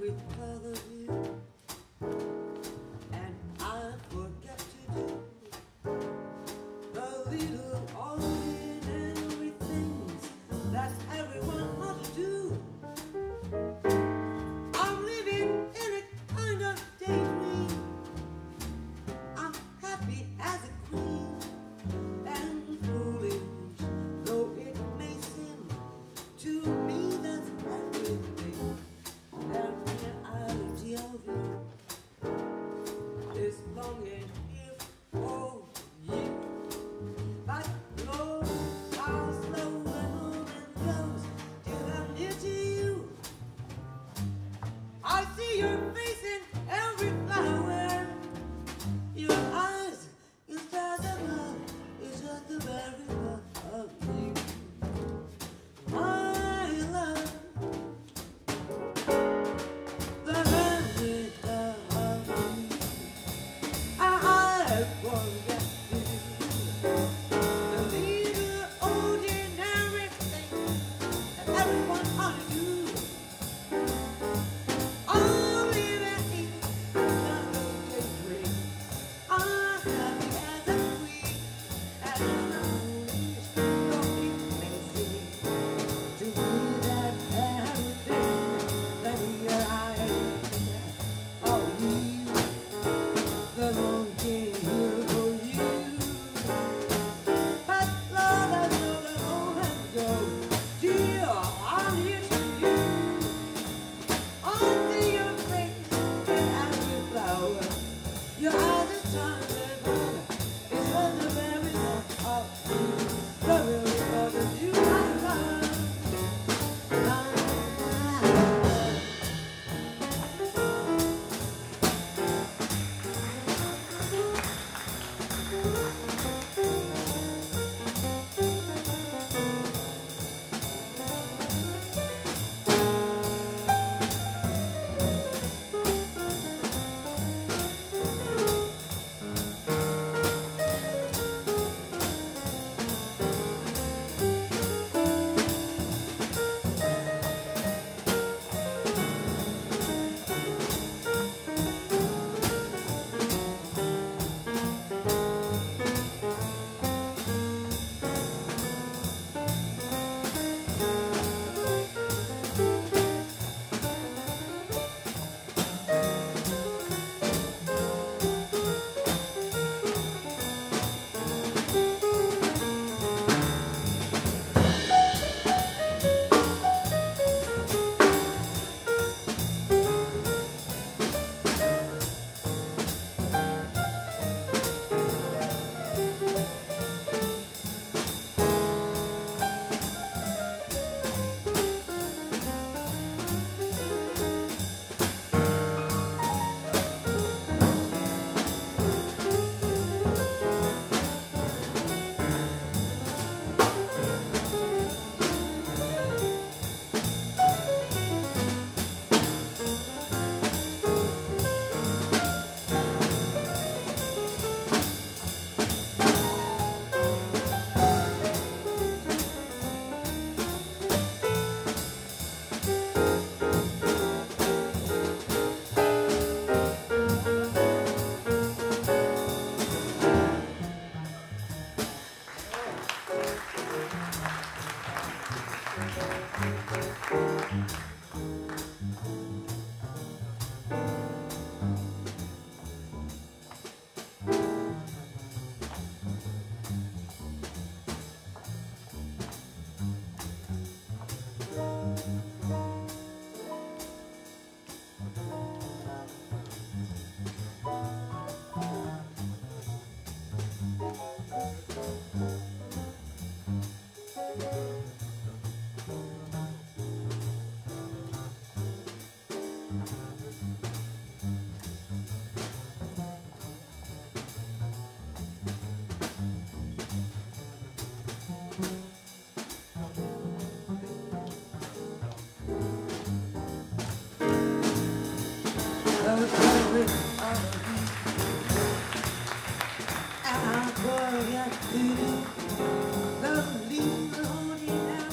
forget to love, leave the holding out.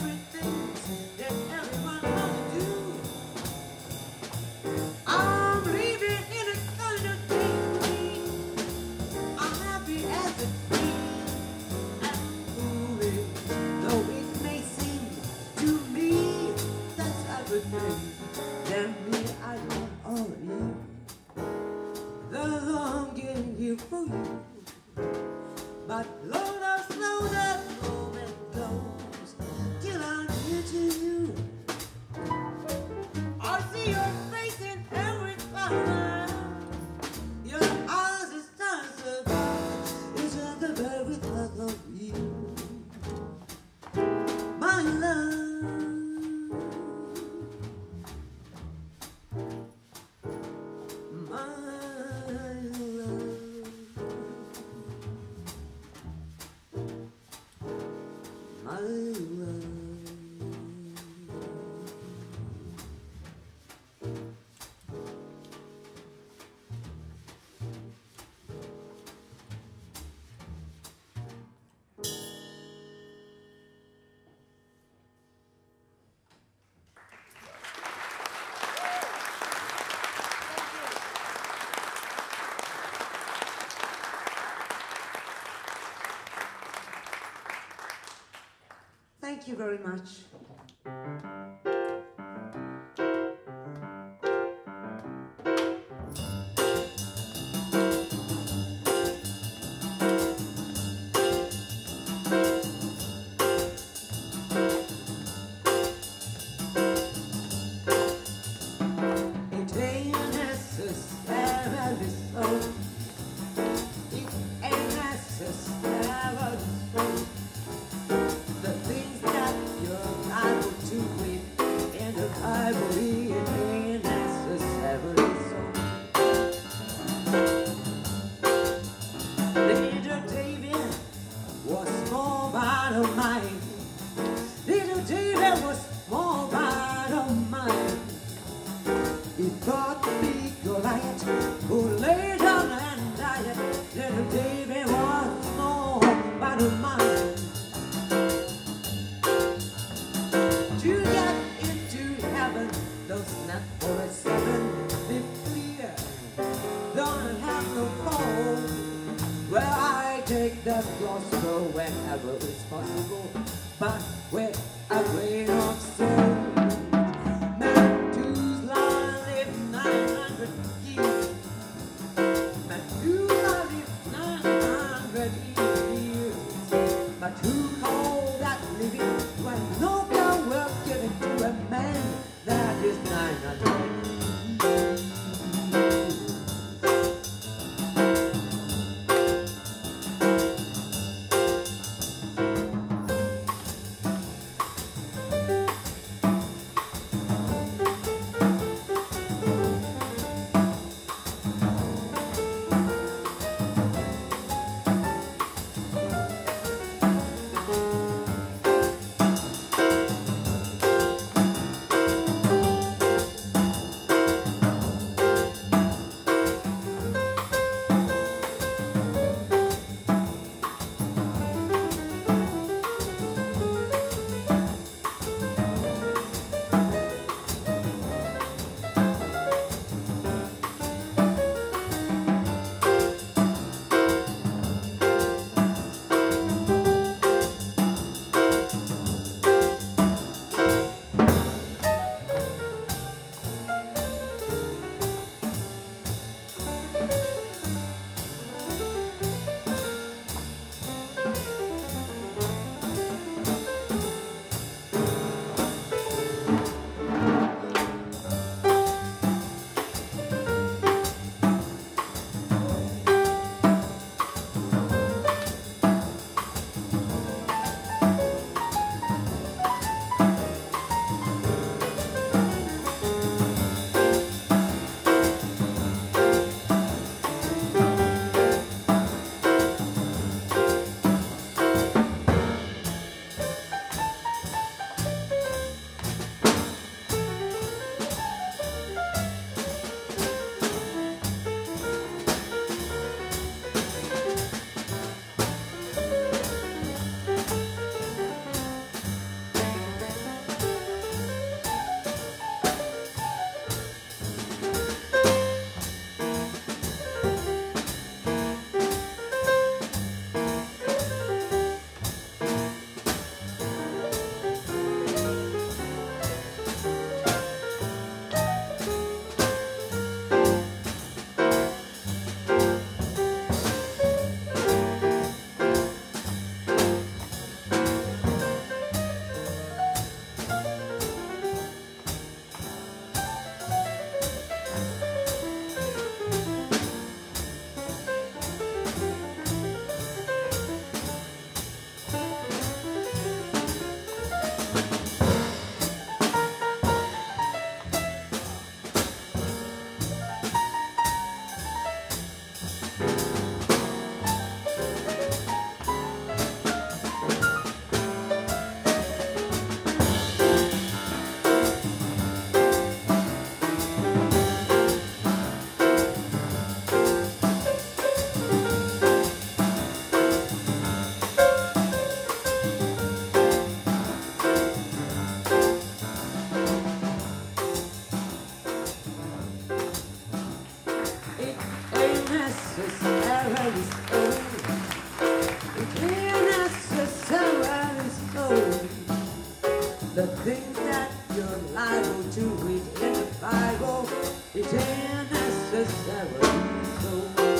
my love. Thank you very much. It ain't necessarily so. It ain't necessarily so. The things that you're liable to read in the Bible, it ain't necessarily so. Little David was small by the mind. Little David was small by the mind. He thought the big Goliath who lay down and died. Little David was small by the mind. To get into heaven, don't snap for a seven. If we don't have no phone, well, I take the cross go whenever it's possible, but with a grain of salt. Methuselah lived 900 years. Methuselah lived 900 years. But who called that living when no God will give it to a man that is 900 years? The things that you're liable to read in the Bible is unnecessarily so.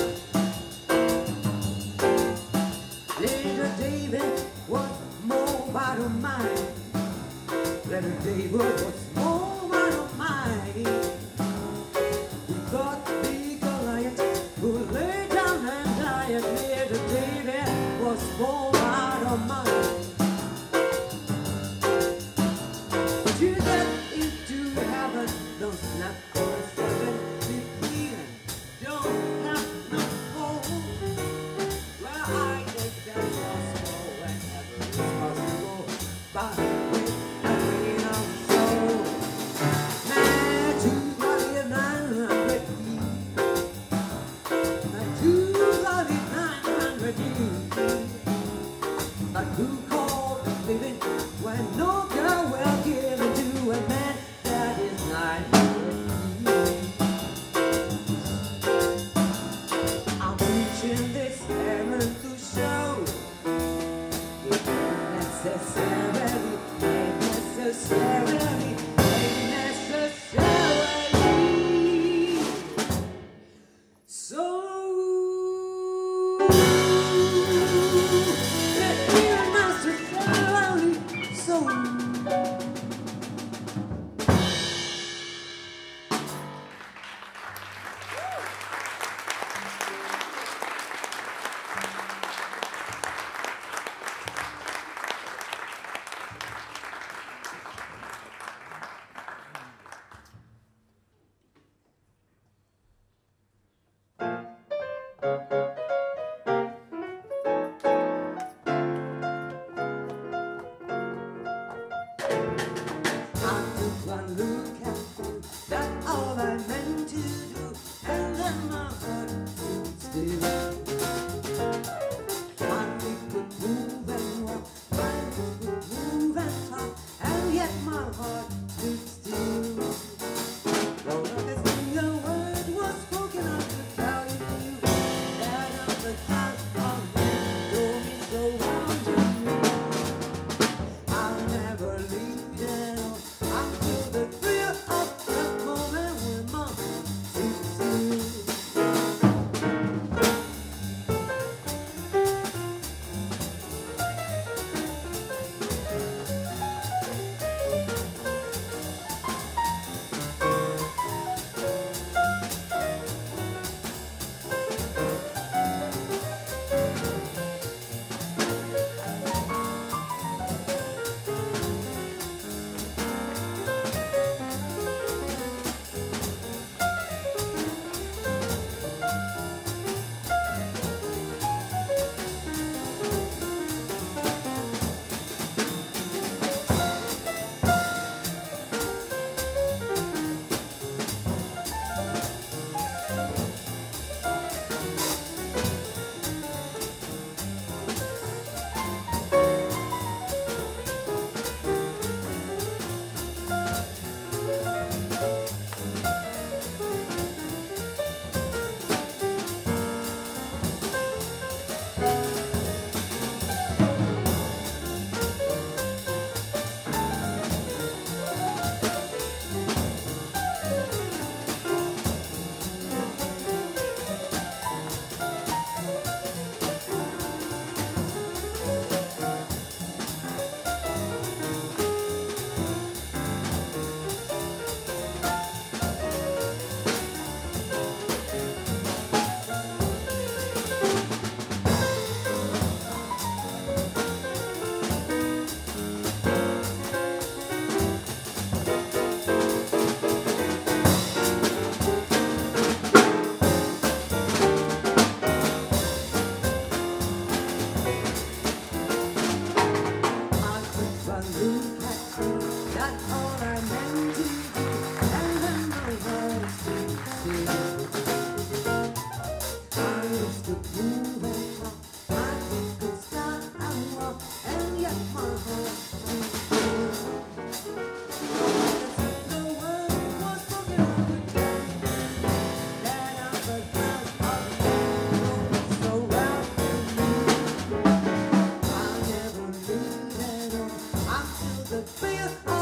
Little David was more vital mind. Little David was more vital mind. He fought the Goliath who lay down and died. Little David was more vital mind. Don't snap for a second, be clean, don't have no phone. Well, I take that gospel whenever it's possible, but with a grain of soul. Matthew 900 but who called living when no girl will give it to a man that is not? I'm reaching this errand to show it ain't necessarily, ain't necessarily, ain't necessarily so. One look at you, that's all I meant to do, and then my heart stood still. My feet could move and walk, my feet could move and talk, and yet my heart stood still. Though not a single word was spoken, I could tell you that of the time of me told me so well to me. I'll never leave you at all. The thrill of that moment when my heart stood still. The fear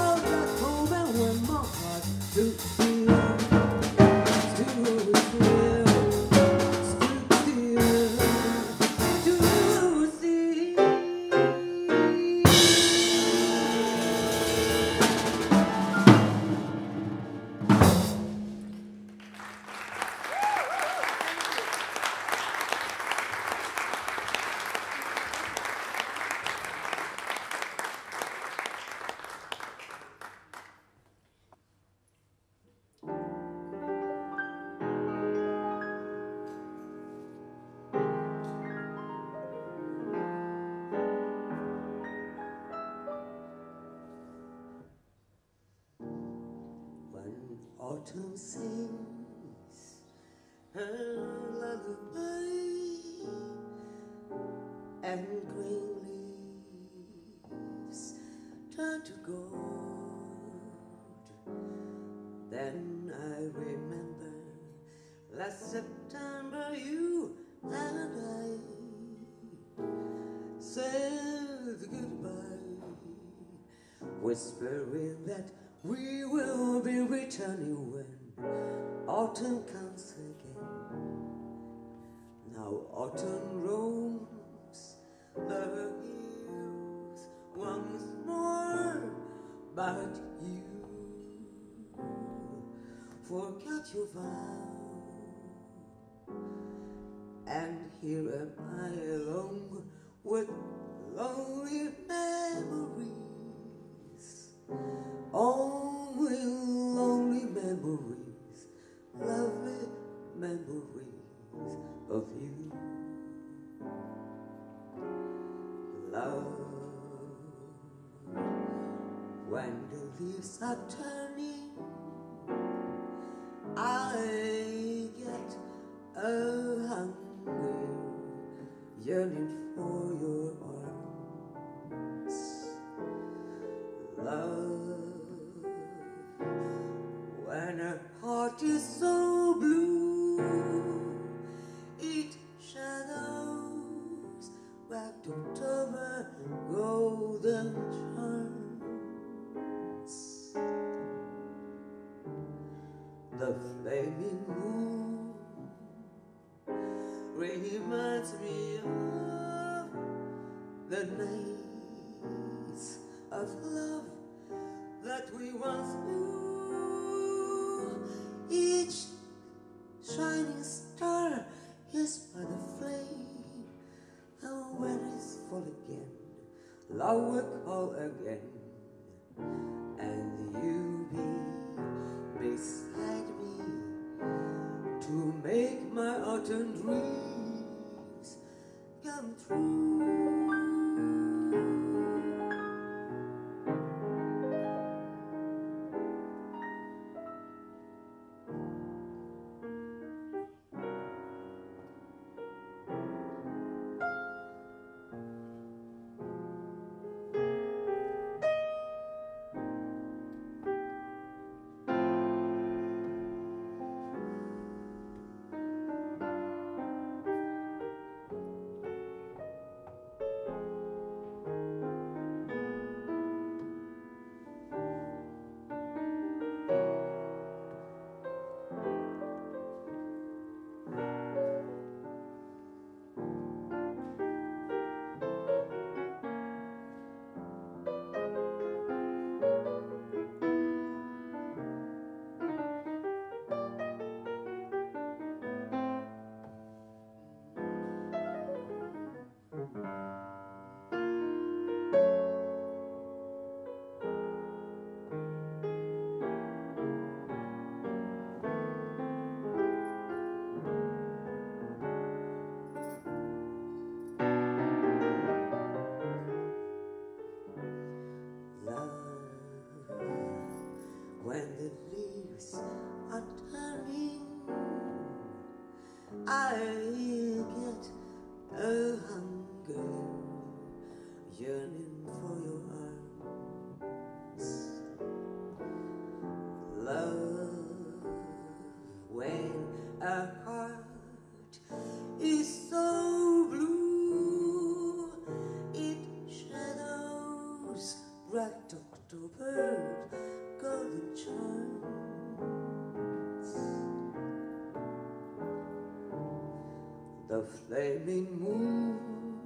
Autumn sings her lullaby, and green leaves turn to gold. Then I remember last September you and I said goodbye, whispering that we will be returning when autumn comes again. Now autumn roams the hills once more, but you forgot your vow, and here am I alone with lonely memories, only lonely memories, lovely memories of you. Love, when the leaves are turning, I get a hungry yearning for your arms. Love, when a heart is so blue, it shadows wrapped October golden charms. The flaming moon reminds me of the nights of love that we once knew. Each shining star is but a flame, and when it's full again, love will call again, and you be beside me to make my autumn dreams come true. When the leaves are turning, I get a hunger yearning for your arms. Love, when a heart is so blue, it shadows bright October golden charms. The flaming moon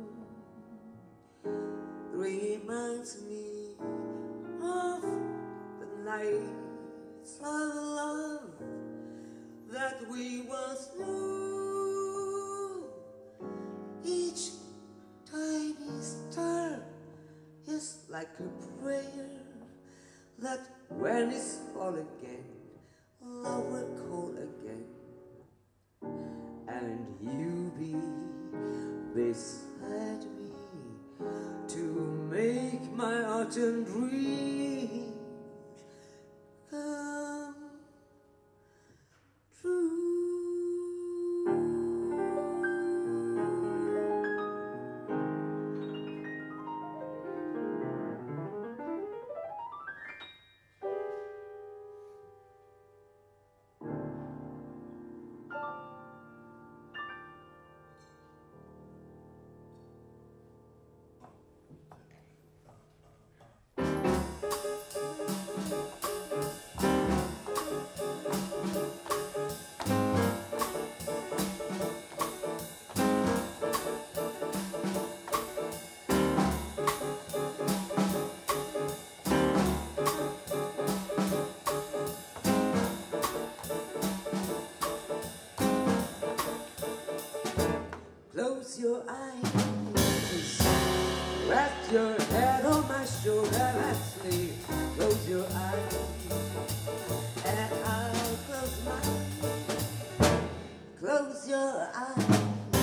reminds me of the nights of love that we once knew. Each tiny star is like a prayer that when it's fall again, love will call again, and you be beside me to make my autumn dreams come close your eyes. Rest your head on my shoulder and sleep. Close your eyes, and I'll close mine. Close your eyes.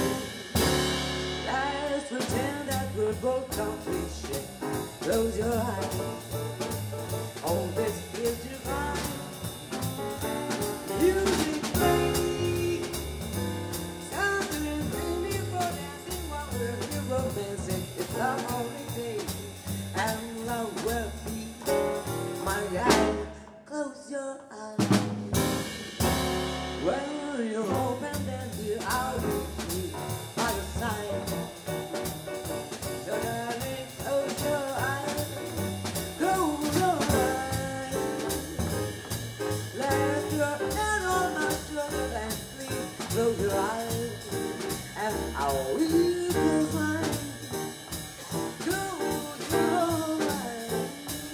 Let's pretend that we're both complete. Close your eyes. All this is divine. Music plays. Something dreamy for dancing while we're romancing. It's our only day, and love will be my guide. Close your eyes. When you open them, I'll be here by your side. So darling, close your eyes. Close your eyes. Let your head on my shoulder and sleep. Close your eyes, and I'll leave your mind. Close your eyes.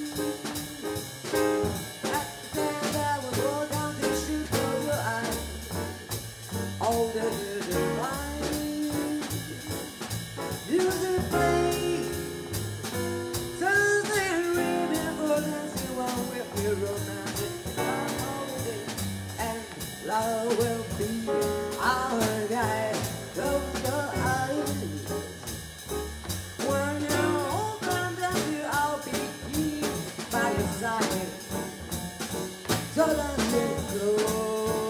At the time that we go down the street, close your eyes. All the divine music plays. Something remember dancing while we're romancing. Our holiday, and love will be our guide. Close your eyes. When you're open, then I'll be here by your side. So let me go.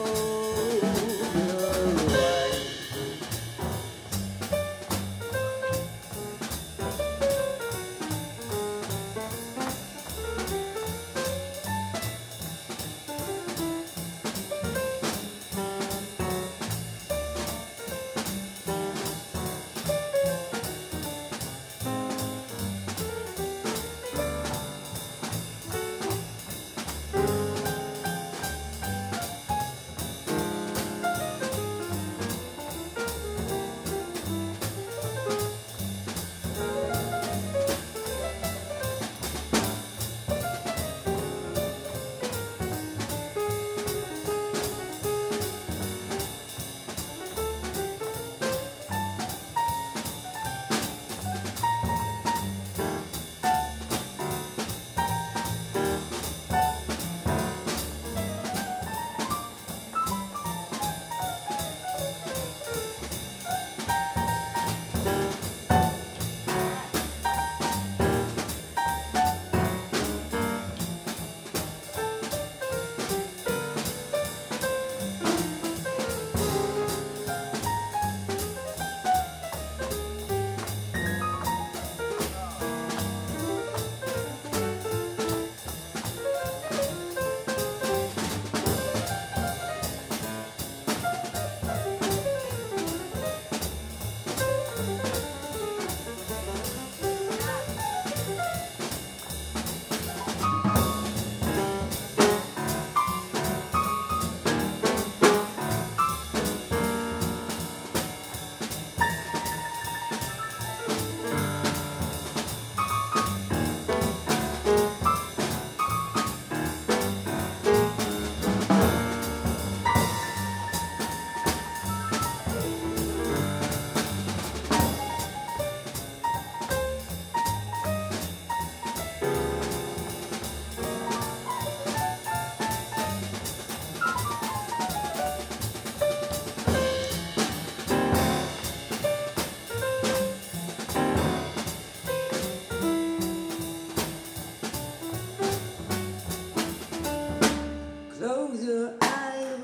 Close your eyes.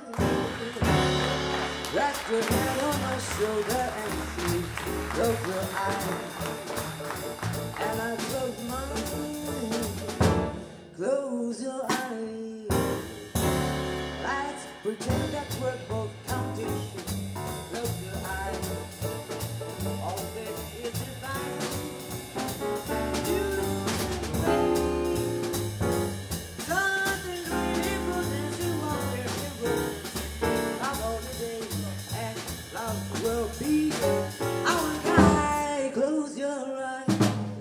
Rest your head on my shoulder and sleep. Close your eyes, and I close mine. Close your eyes. Let's pretend that we're both counting sheep. Close your eyes. All this is divine. Will be our guide. Close your eyes.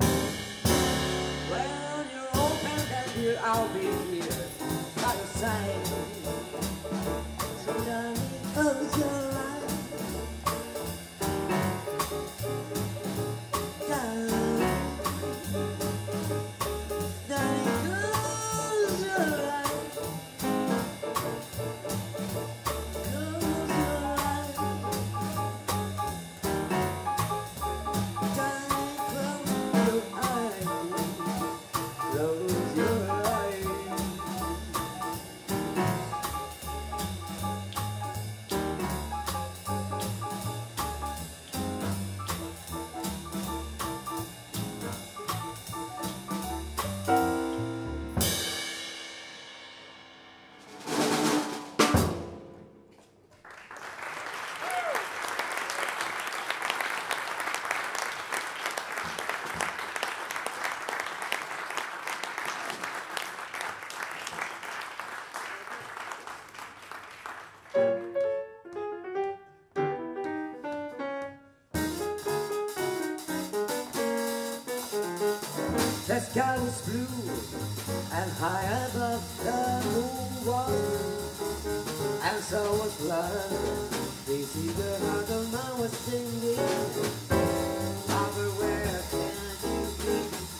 When you're open, then here I'll be here by your side. So darling, close your eyes. sky was blue and high above the moon was blue, and so was love. This eager heart of mine was singing, Father, where can you be?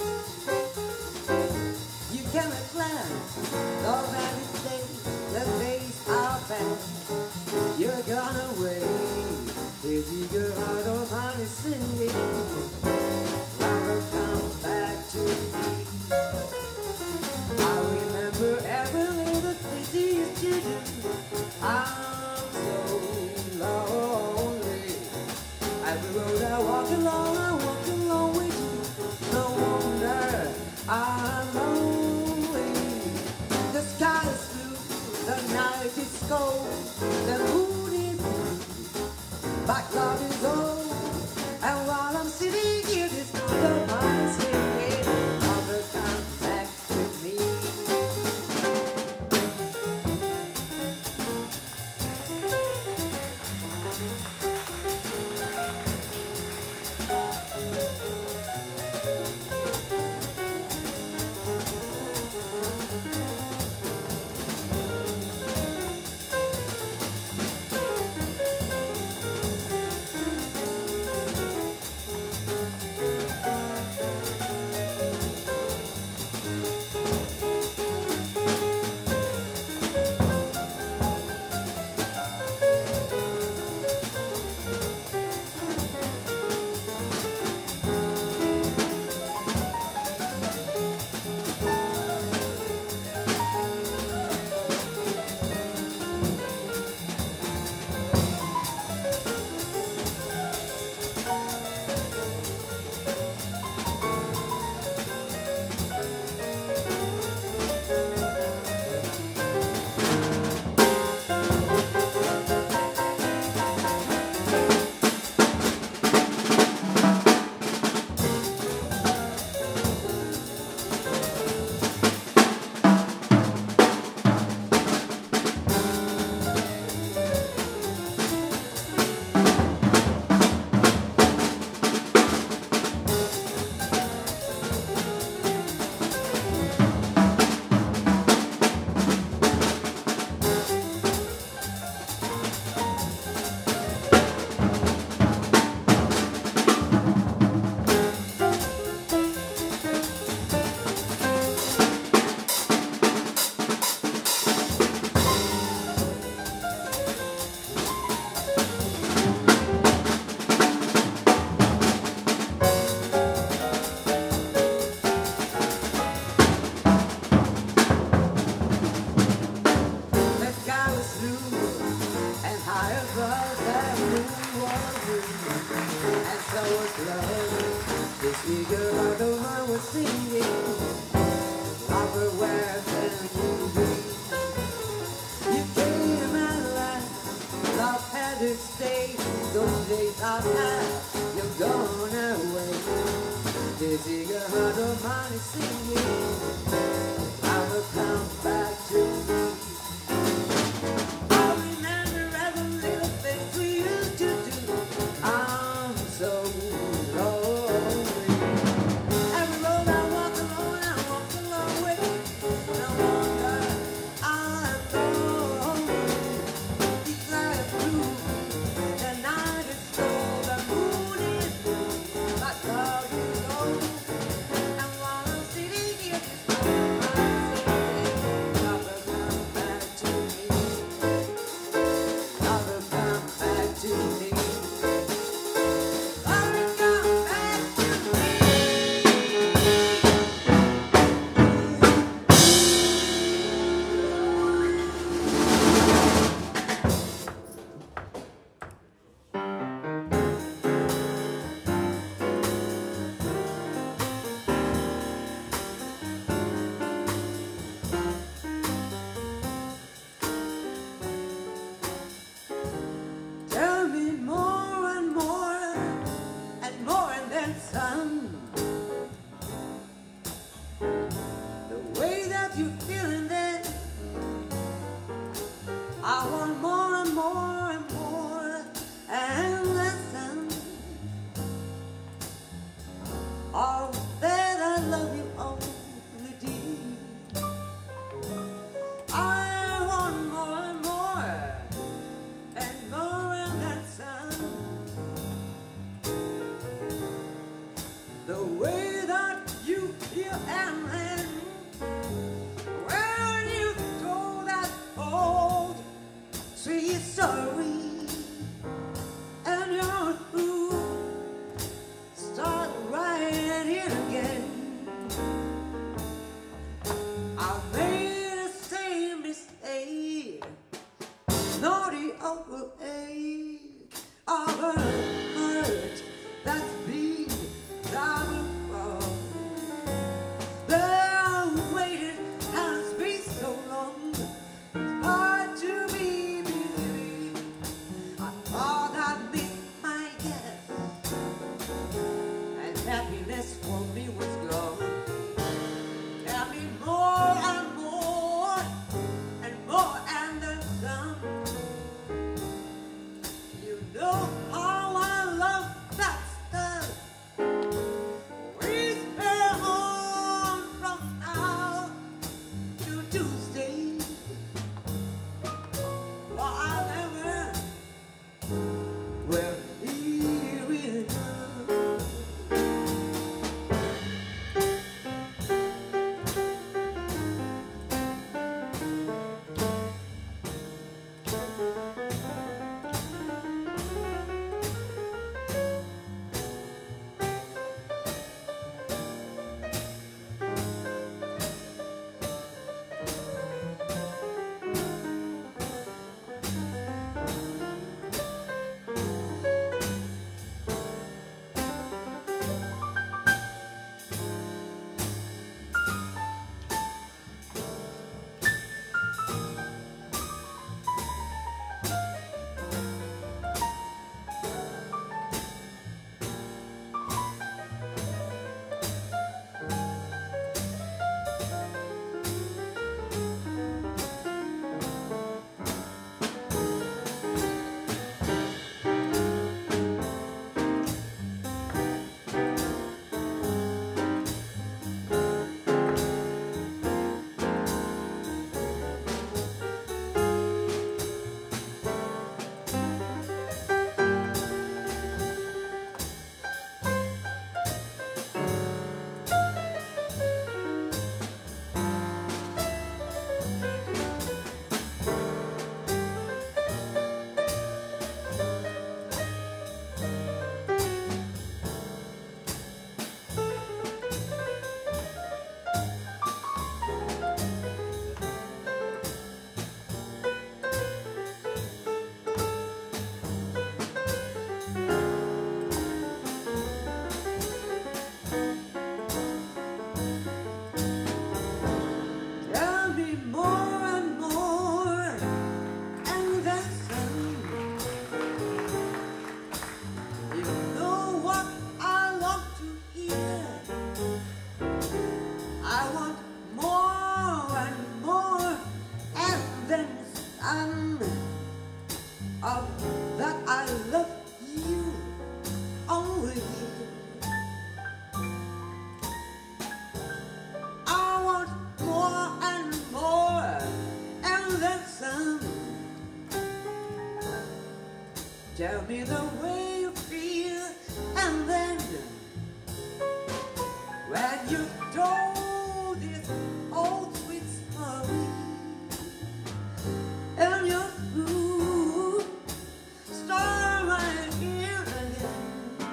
You cannot glance the very days, the days are past. You're gone away. This eager heart of mine is singing, Father, come back to me. I remember every little thing you used to do. I'm so lonely. Every road I walk along with you. No wonder I'm lonely. The sky is blue, the night is cold, the moon is blue, my cloud is old, and while I'm sitting here, this other mind is singing, Father, come back with me. This eager heart of mine was singing, Father, where can you be? You came and left, love had its days, those days are past, you're gone away. This eager heart of mine is singing, Father, come back to me. I remember every little thing we used to do. I'm so lonely. Every road I walk along with. No wonder I'm lonely. The sky is blue, the night is cold, the moon is blue, my cloud is low, and while I'm sitting here. more and more and more and then some. You know how I love that stuff. We spell on from now to Tuesday. For I never will hear it. Tell me more and more and then some. You know what I love to hear. I want more and more and then some of that I love you only. I want more and more and then some. Tell me the way you feel and then when you told this old sweet story and your food start right here again.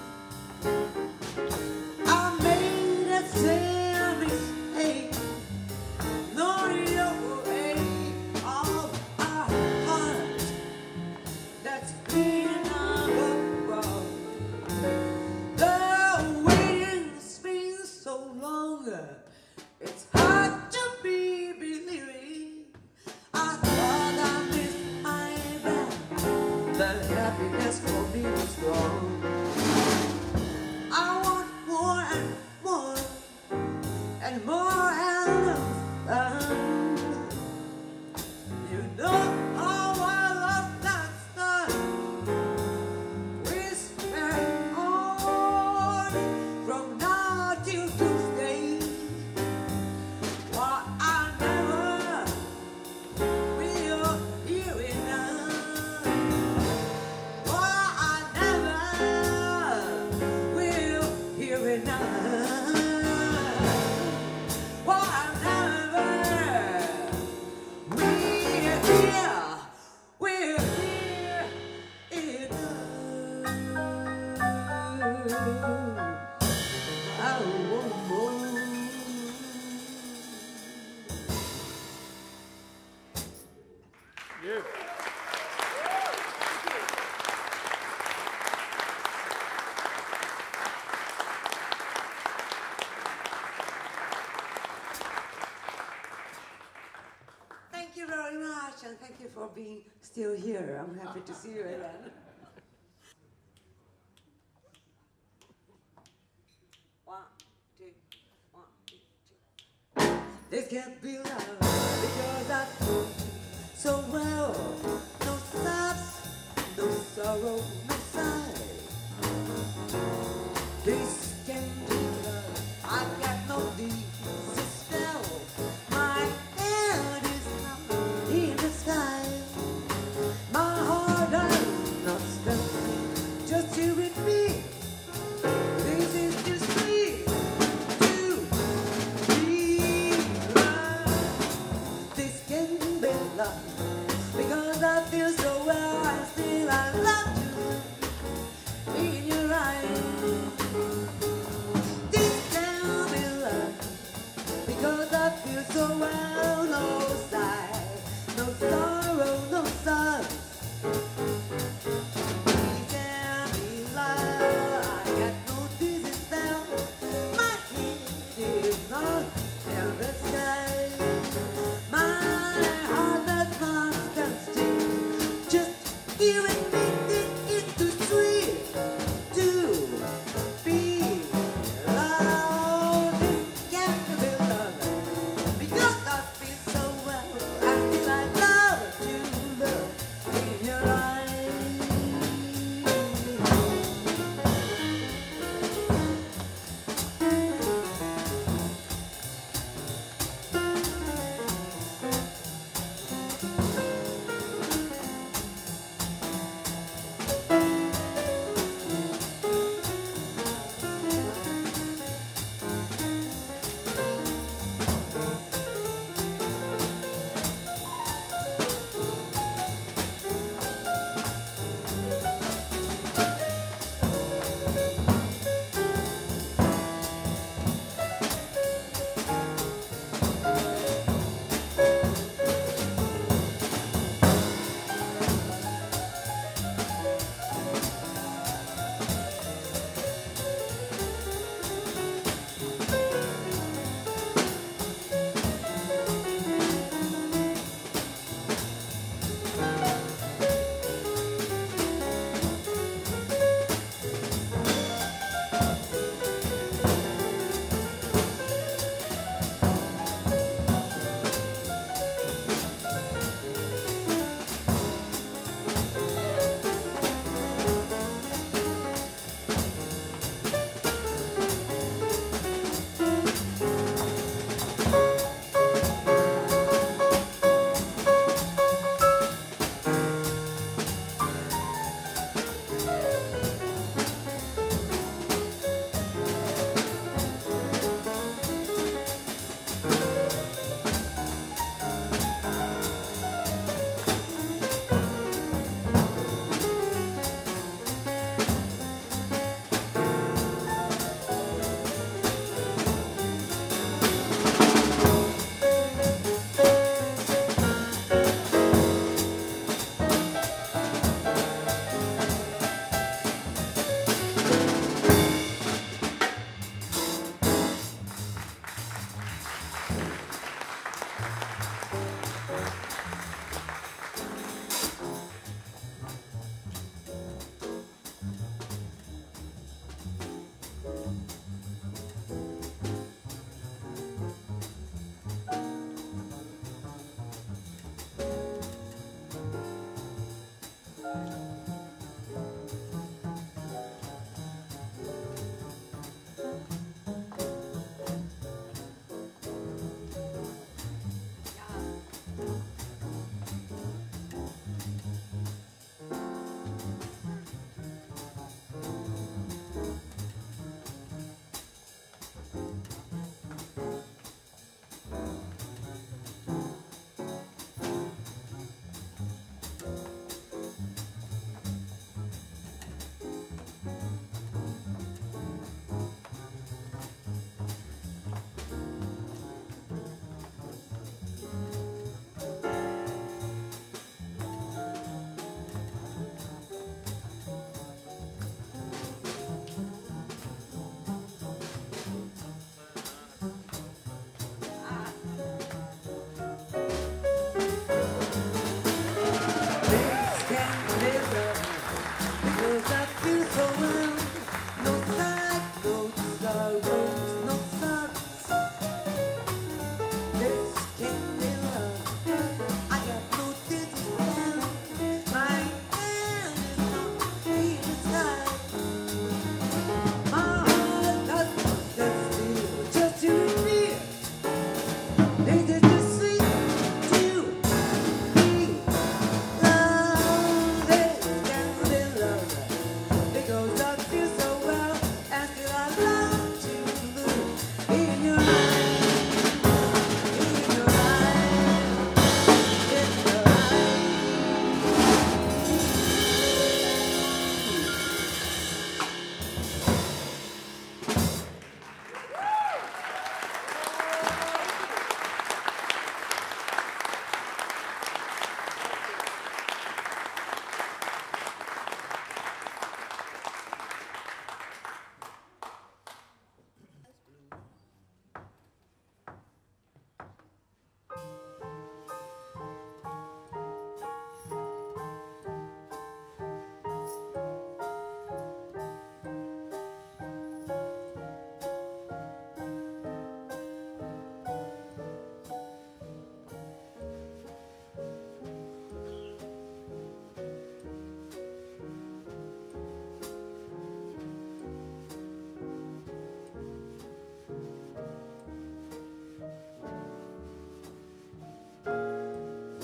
I made a same mistake, knowing your way of our heart that's been above. The waiting's been so long, it's hard to be believing. I thought I missed my back, the happiness for me was wrong. I want more and more and more and you know how I love that stuff. We spend on from now till Tuesday. What I never will hear enough. What I never will hear enough. What I never we're here enough. I want more. Yeah. Thank you very much, and thank you for being still here. I'm happy to see you again. One, two, 1, 2, 3. This can't be love because I feel so well. No sobs, no sorrow, no sigh. This can't be love. I got no easy spell. My head is up in the sky. My heart is not standing just you with me. This is just sweet to be love. This can be love because I feel so well. I still I love you in your eyes. This can be love because I feel so well. No sigh, no sorrow, no sun. You and me think it's too sweet to be loved. This can't be love because I feel so well. I feel like love you love in your eyes.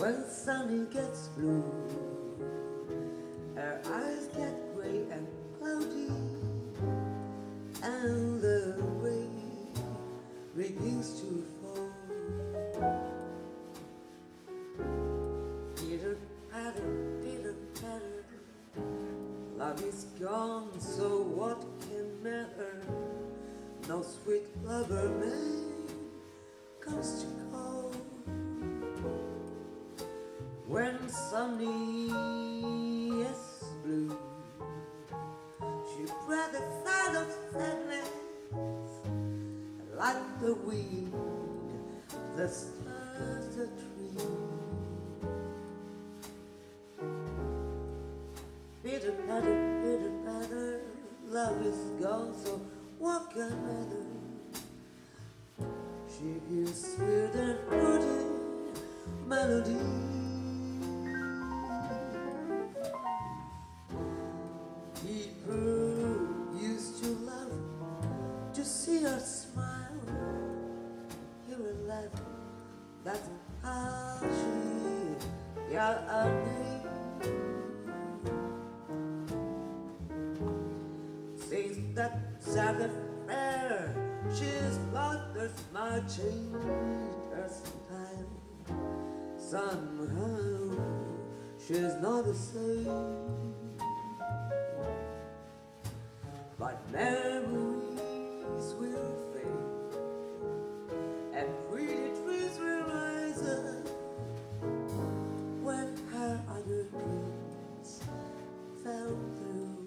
when sunny gets blue, her eyes get gray and cloudy, and the rain begins to fall. Pitter patter, pitter patter, love is gone, so what can matter? No sweet lover man comes to call. When sunny is blue, she brought a sign of sadness, like the wind that stirs the tree. Pitter patter, love is gone, so what can matter? She gives sweet and pretty melody. People used to love to see her smile, hear her laugh. That's how she got her name. Since that sad affair, she's lost her smile, changed her style. Somehow she's not the same. But memories will fade, and pretty trees will rise up when her other dreams fell through.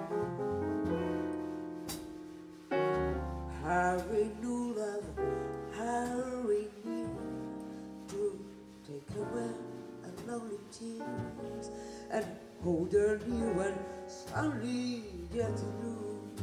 Hurry, new love, hurry near to take away her lonely tears and hold her near when sunny gets blue.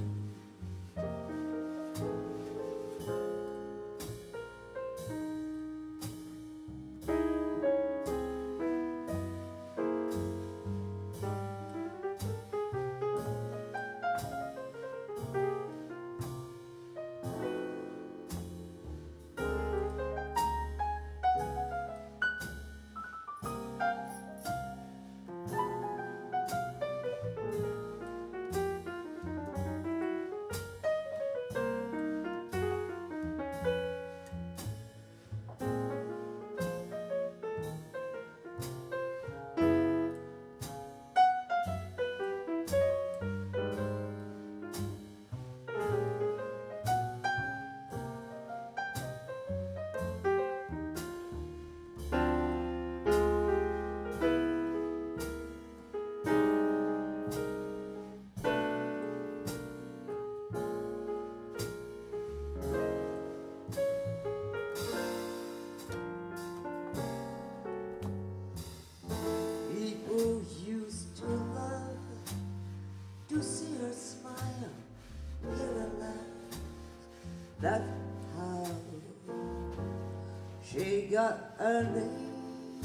Used to love to see her smile, hear her laugh. That's how she got her name.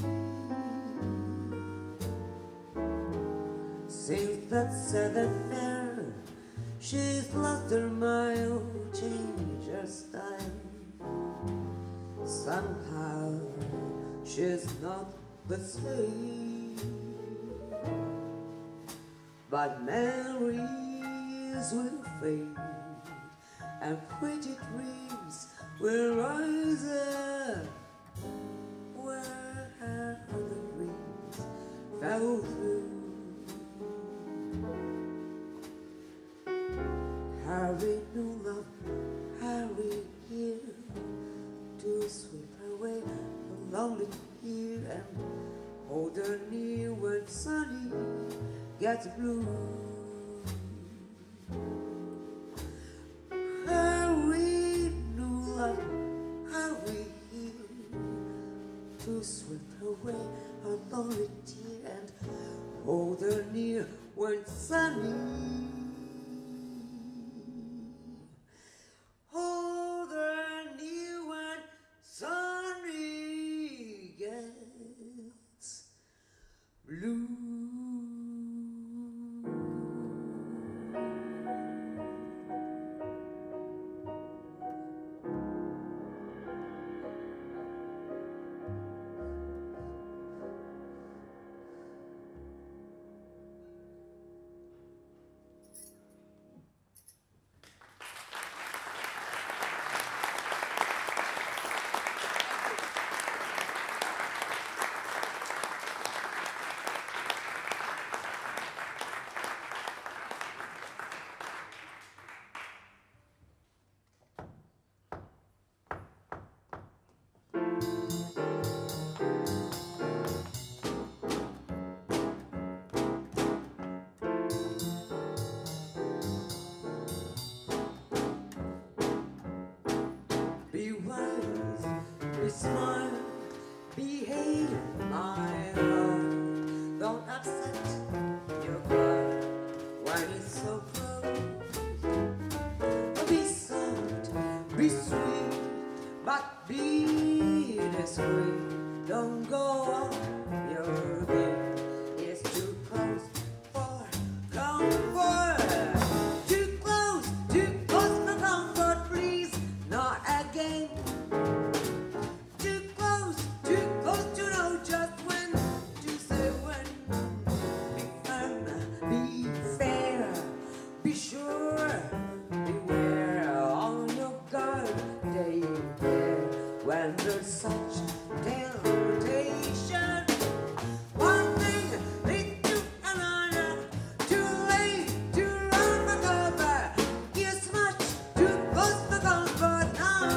Since that sad affair, she's lost her mind, changed her style. Somehow she's not the same. But memories will fade, and pretty dreams will rise up where her other dreams fell through. Hurry, new love, hurry here to sweep away the lonely tear and hold her near when sunny gets blue. Hurry, new love, hurry here to sweep away her lonely tear and hold her near when sunny. Hold her near when sunny gets blue. behave, my heart. Don't upset your heart when it's so close. Be soft, be sweet, but be discreet. Don't go on your way. It's too close for comfort. Too close for comfort, please. Not again. Too close to know just when to say when. Be firm, be fair, be sure, beware on your guard. Take care when there's such temptation. One thing leads to another. Too late to run for cover. It's much too close for comfort now.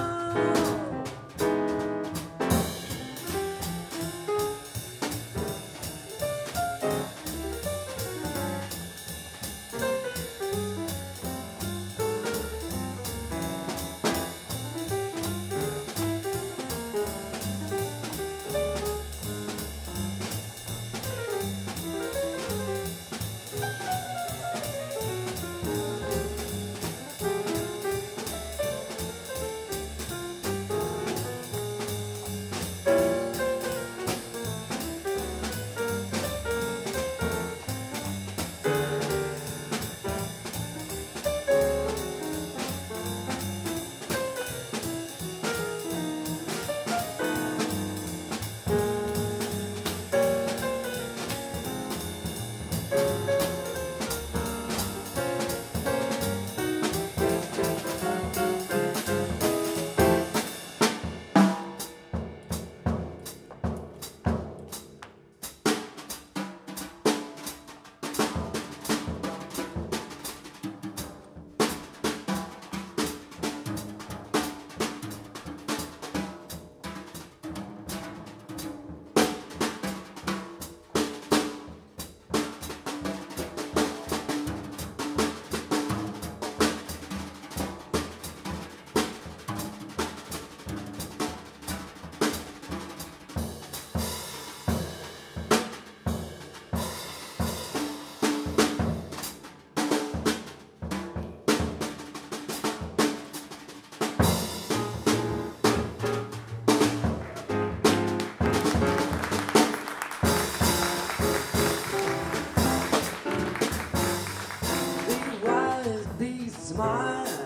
Smile,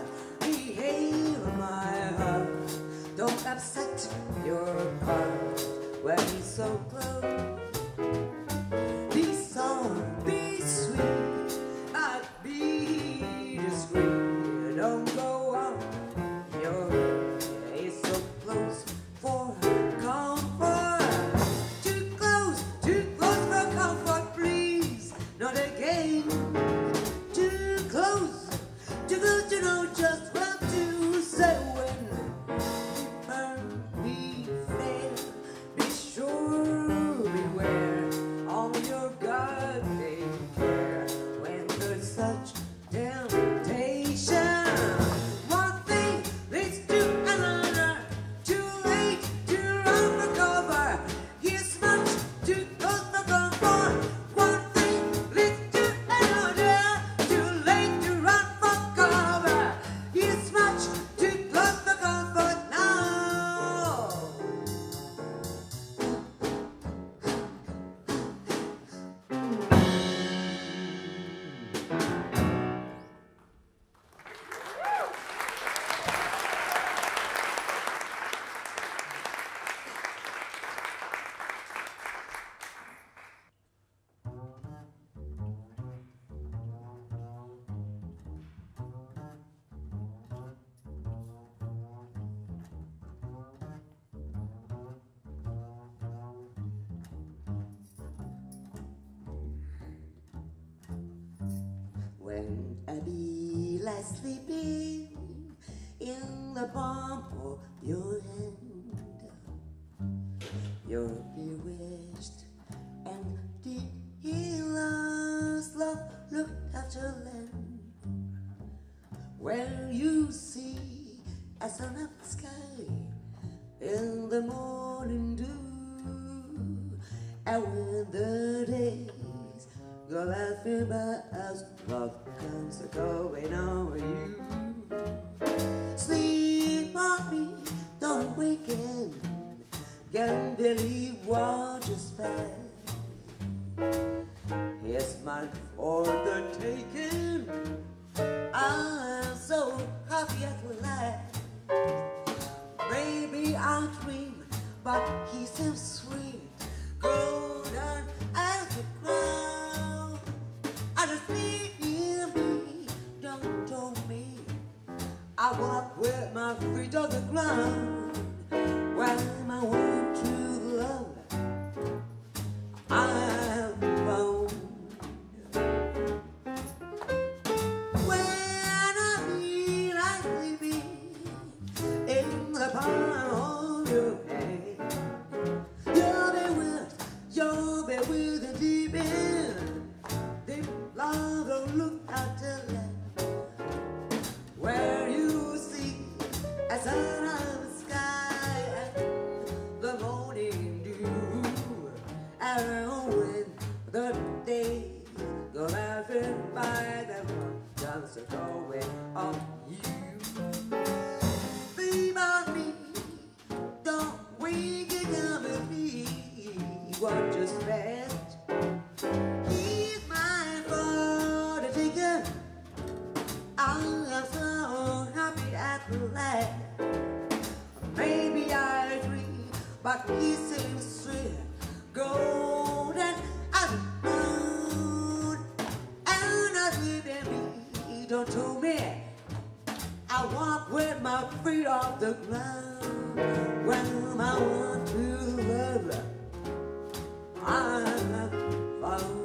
behave, my heart. Don't upset your heart when he's so close. Be soft, be sweet, but be discreet. Don't go on your way. It's so close for comfort. Too close for comfort, please. Not again. Too close to know just what to say when. Be firm, be fair, be sure, beware on your guard. Take care when there's such temptation. One thing leads to another. Too late to run for cover. It's much too close for comfort. One thing leads to another. Too late to run for cover. It's much too close for comfort now. When I be like sleeping in the palm of your hand, you're bewitched and the healer's love looked at your land. When you see a sun up the sky in the morning dew, And when the days go laughing by us, love comes going over you. Sleep on me, don't waken. Can't believe what just passed. It's mine for the taking. I'm so happy at last. Maybe I dream, but he seems sweet. Golden as the ground. I just need him, don't told me. I walk with my feet on the ground. When I want to love, I have found. When I feel like sleeping in the palm of your hand, you'll be with the deep end. Deep love, don't look at the land, where you see a sun of the sky and the morning dew. And when the days go laughing by, the one comes going on you. Sleep on me, don't wake up with me. What just passed? He's mine for the taking. I'm so happy at last. Maybe I dream, but he seems sweet, golden as the moon. And I sleep in me, don't tell me. I walk with my feet off the ground. When I want to love, I have found.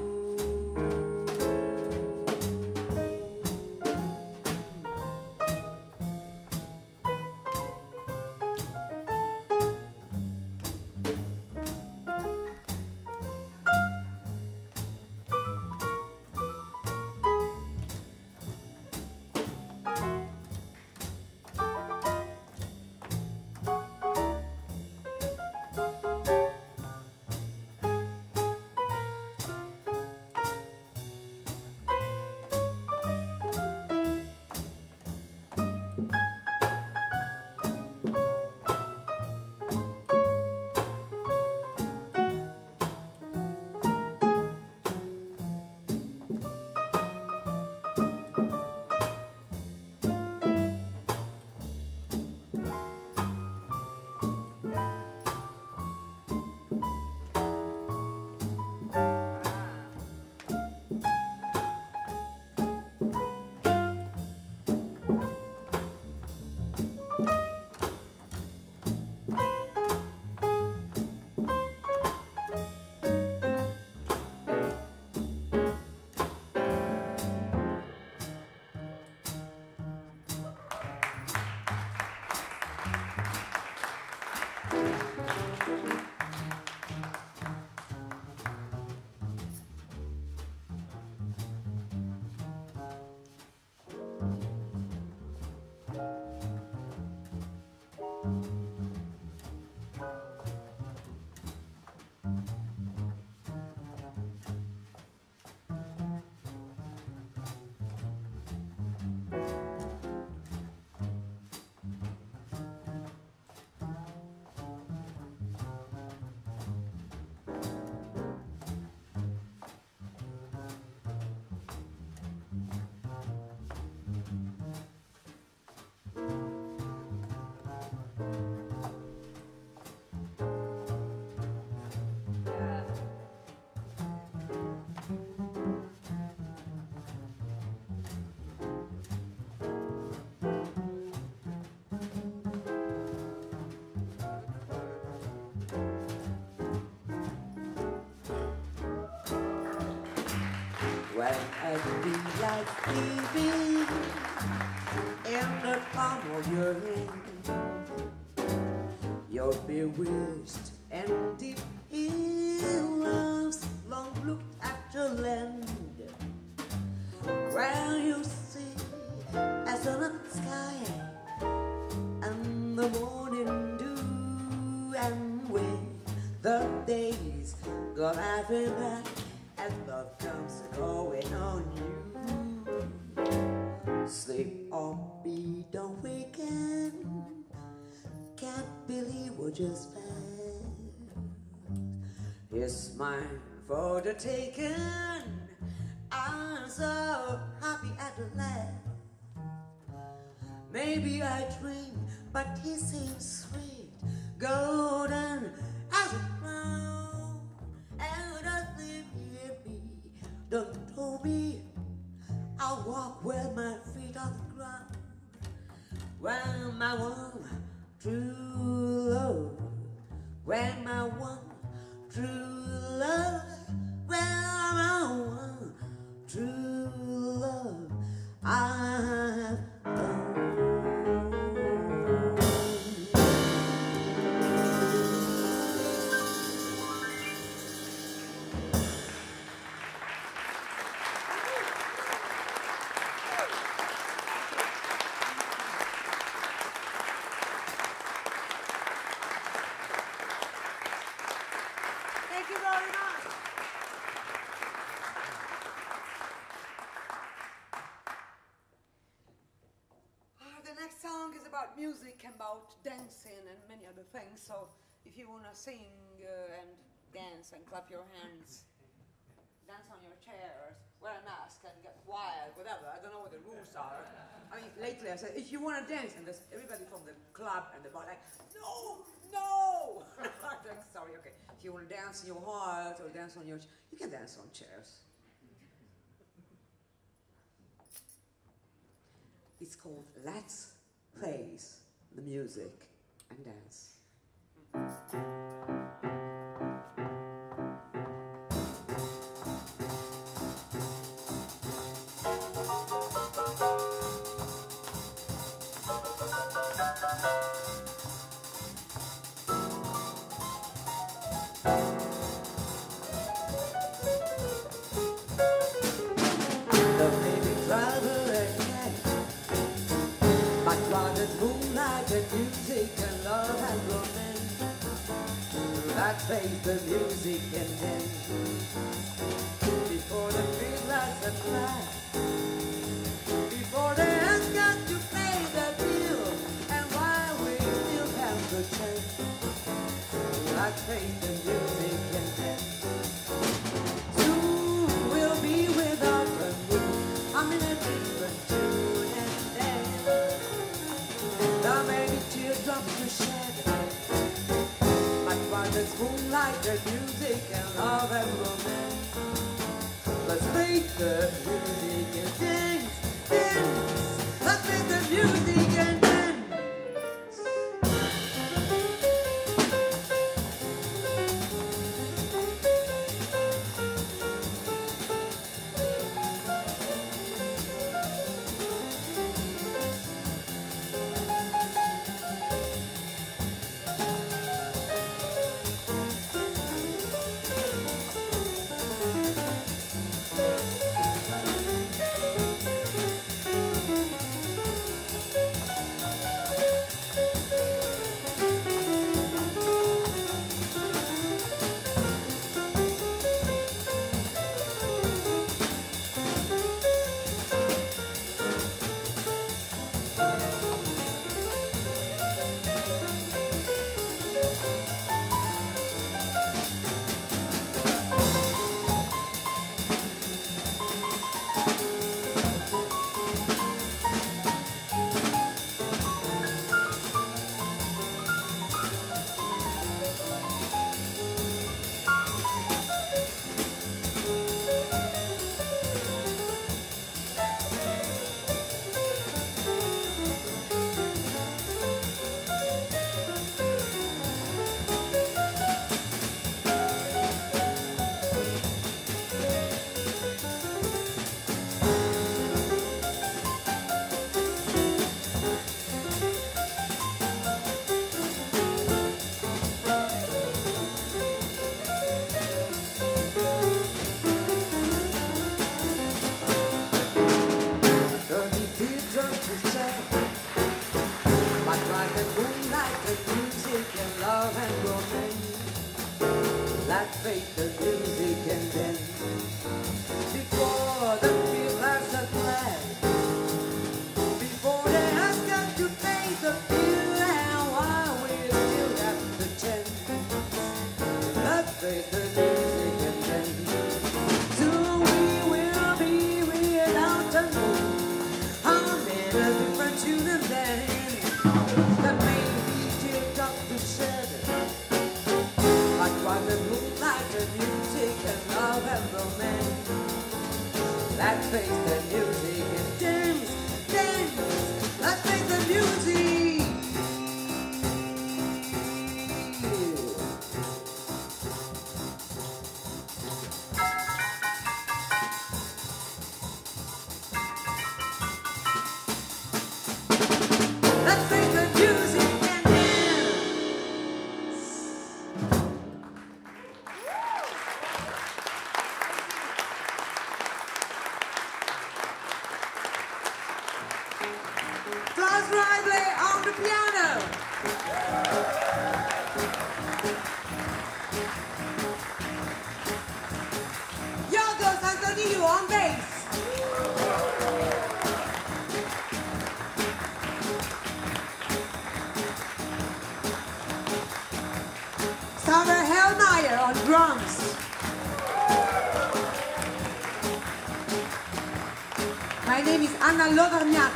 When I feel like sleeping in the palm of your hand, you're bewitched and deep in love's long looked after land, where you see a sun of the sky and the morning dew, and when the days of every man, and love comes going on you. Sleep on me, don't waken. Can't believe what just passed. It's mine for the taking. I'm so happy at last. Maybe I dream, but he seems sweet, golden as a crown. And doesn't hear me, don't tell me I'll walk with my feet on the ground. When my one true love, when my one true love, when my one true love, I've found. Thank you very much. The next song is about music and about dancing and many other things. So if you want to sing and dance and clap your hands, dance on your chairs, wear a mask and get wild, whatever. I don't know what the rules are. I mean, lately I said, if you want to dance, and there's everybody from the club and the bar like, no, no. I'm sorry, okay. If you want to dance in your heart or dance on your, you can dance on chairs. It's called Let's Face the Music and Dance. Music and love and romance, let's face the music and dance. Before the street lights are flash, before the hands got to pay the bill, and while we still have the chance, let's face the music and dance. Soon we'll be without a moon, I'm in a different tune and dance. There may be teardrops to shed, but while there's moonlight and music and love and romance, let's make the music and dance, dance. Let's make the music and dance. Let's face the music and then before the people are so glad, before they ask us to pay the bill, and while we still have the chance, let's face the music and then soon we will be without a moon. I'm in a different tune and then that may be tipped up to shadow. Like what the moonlight and music and love and romance. Let's face the music and dance, dance. Let's face the music. Let's face the music and dance. Klaus Riley on the piano. Yorgos Anthoniou on bass. Sarah Hellmeyer on drums. My name is Anna Loverniak.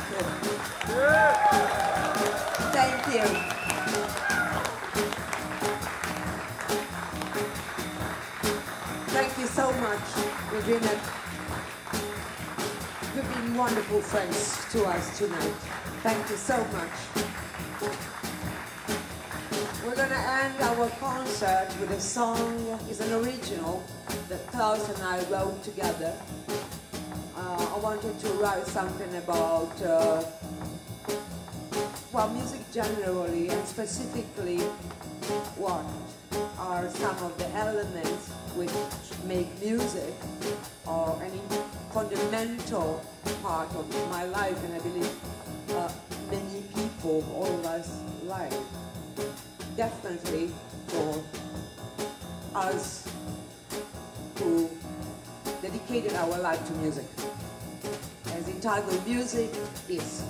Thank you. Thank you so much. You've been wonderful friends to us tonight. Thank you so much. We're going to end our concert with a song. It's an original that Klaus and I wrote together. I wanted to write something about well, music generally, and specifically what are some of the elements which make music or any fundamental part of my life, and I believe many people, all of us, like. Definitely for us who dedicated our life to music. As entitled, Music Is.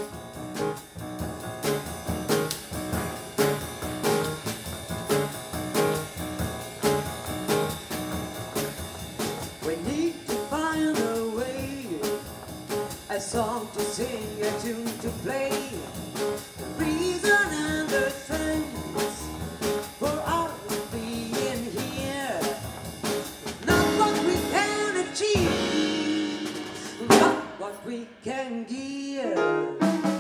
We need to find a way, a song to sing, a tune to play, the reason and the sense for us being here. Not what we can achieve, not what we can give.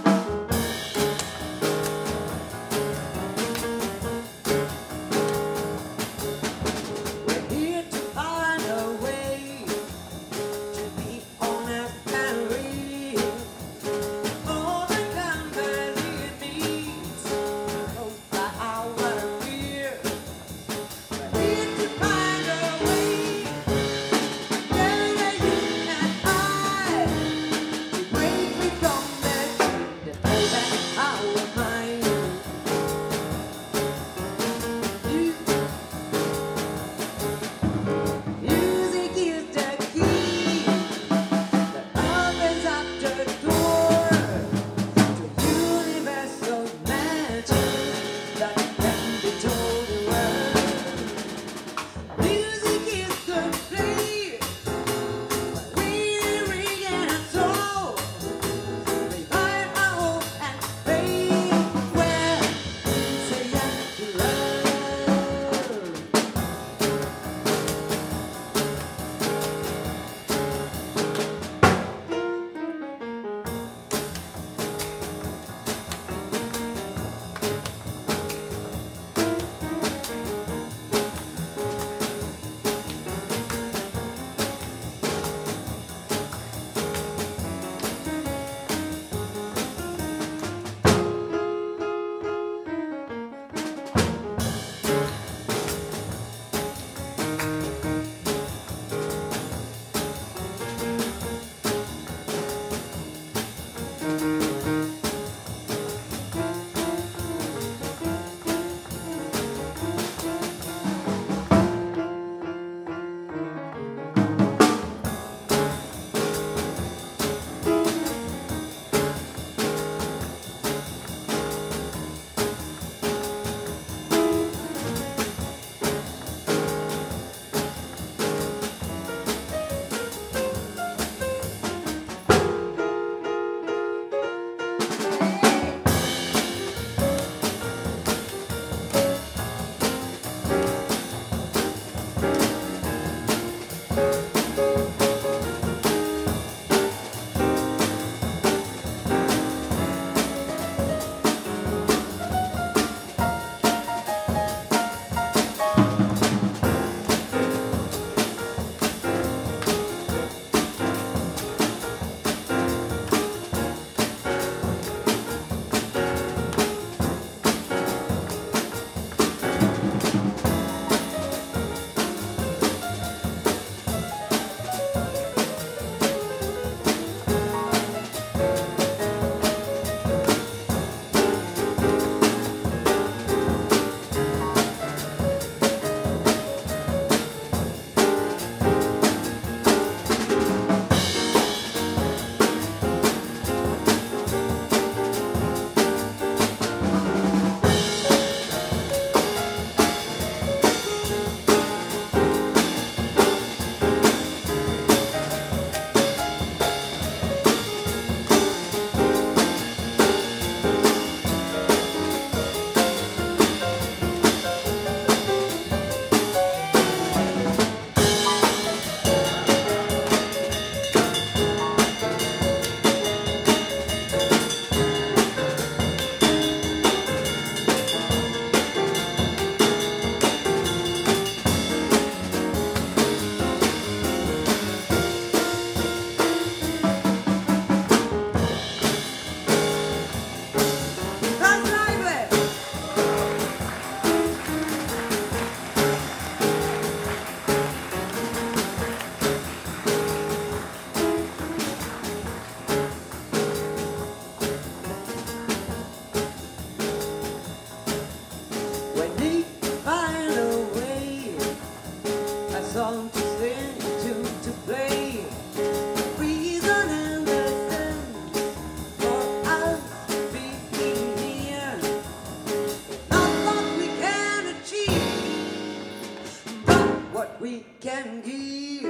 song to sing, tune to play, reason and lesson for us being here. Not what we can achieve, but what we can give.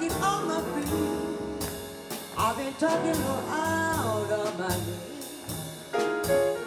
keep on my feet. I've been talking her out of my head.